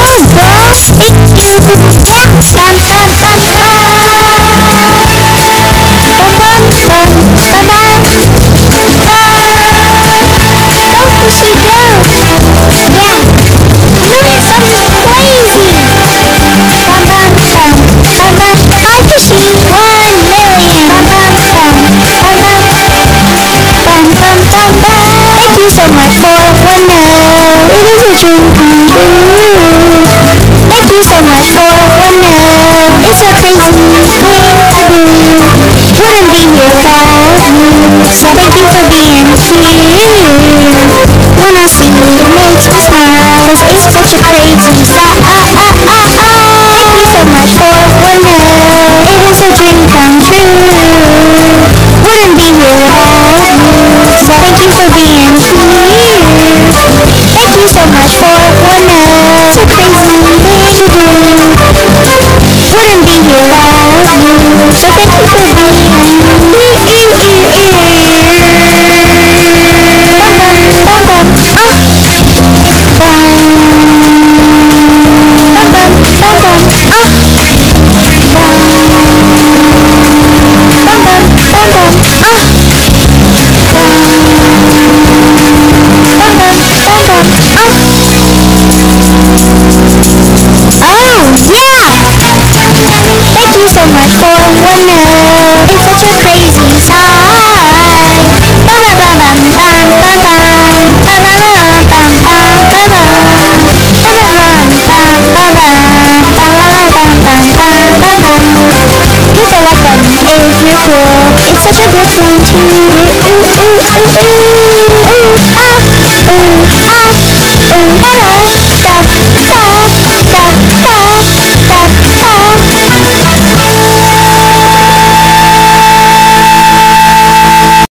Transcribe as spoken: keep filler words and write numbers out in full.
so much for one now. It is a dream come true. Thank you so much for one now. It's a crazy thing to do. Wouldn't be here without you. So thank you for being here. When I see you, it makes me smile. Cause it's such a crazy sight. Thank you so much for one now. It is a dream come true. Wouldn't be here without you. So thank you for being here. Thank you so much